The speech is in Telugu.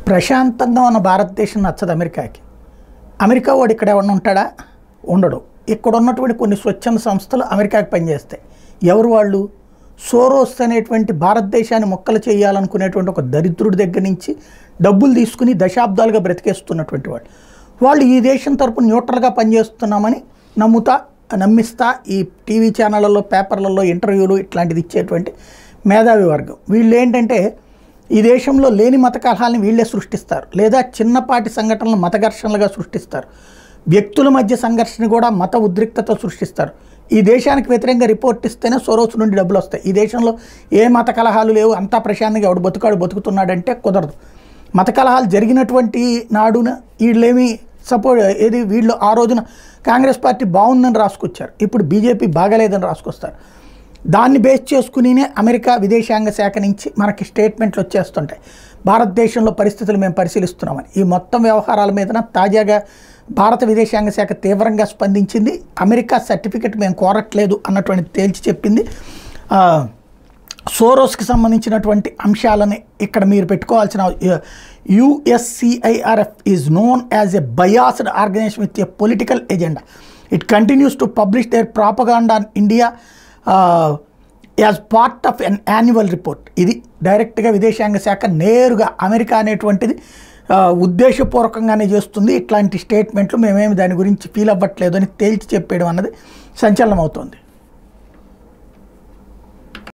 ప్రశాంతంగా ఉన్న భారతదేశం నచ్చదు అమెరికాకి. అమెరికా వాడు ఇక్కడ ఎవడన్నా ఉంటాడా? ఉండడు. ఇక్కడ ఉన్నటువంటి కొన్ని స్వచ్ఛంద సంస్థలు అమెరికాకి పనిచేస్తాయి. ఎవరు వాళ్ళు? సోరోస్ అనేటువంటి భారతదేశాన్ని మొక్కలు చేయాలనుకునేటువంటి ఒక దరిద్రుడి దగ్గర నుంచి డబ్బులు తీసుకుని దశాబ్దాలుగా బ్రతికేస్తున్నటువంటి వాళ్ళు ఈ దేశం తరపున న్యూట్రల్గా పనిచేస్తున్నామని నమ్మిస్తా ఈ టీవీ ఛానళ్ళలో, పేపర్లలో ఇంటర్వ్యూలు ఇట్లాంటిది ఇచ్చేటువంటి మేధావి వర్గం. వీళ్ళు ఏంటంటే ఈ దేశంలో లేని మత కలహాలని వీళ్ళే సృష్టిస్తారు, లేదా చిన్నపాటి సంఘటనలు మత ఘర్షణలుగా సృష్టిస్తారు. వ్యక్తుల మధ్య సంఘర్షణ కూడా మత ఉద్రిక్తత సృష్టిస్తారు. ఈ దేశానికి వ్యతిరేకంగా రిపోర్ట్ ఇస్తేనే సోరోస్ నుండి డబ్బులు వస్తాయి. ఈ దేశంలో ఏ మత కలహాలు లేవు, అంతా ప్రశాంతంగా ఎవడు బతుకుతున్నాడంటే కుదరదు. మత కలహాలు జరిగినటువంటి నాడున వీళ్ళేమి వీళ్ళు ఆ రోజున కాంగ్రెస్ పార్టీ బాగుందని రాసుకొచ్చారు, ఇప్పుడు బీజేపీ బాగలేదని రాసుకొస్తారు. దాన్ని బేస్ చేసుకునినే అమెరికా విదేశాంగ శాఖ నుంచి మనకి స్టేట్మెంట్లు వచ్చేస్తుంటాయి, భారతదేశంలో పరిస్థితులు మేము పరిశీలిస్తున్నామని. ఈ మొత్తం వ్యవహారాల మీదన తాజాగా భారత విదేశాంగ శాఖ తీవ్రంగా స్పందించింది. అమెరికా సర్టిఫికెట్ మేము కోరట్లేదు అన్నటువంటి తేల్చి చెప్పింది. సోరోస్కి సంబంధించినటువంటి అంశాలని ఇక్కడ మీరు పెట్టుకోవాల్సిన USCIRF is known as a biased organisation with a political agenda. It continues to publish their propaganda on India as part of an annual report. ఇది డైరెక్ట్గా విదేశాంగ శాఖ నేరుగా అమెరికా అనేటువంటిది ఉద్దేశపూర్వకంగానే చేస్తుంది. ఇట్లాంటి స్టేట్మెంట్లు మేమేమి దాని గురించి ఫీల్ అవ్వట్లేదు అని తేల్చి చెప్పేయడం అన్నది సంచలనం అవుతుంది.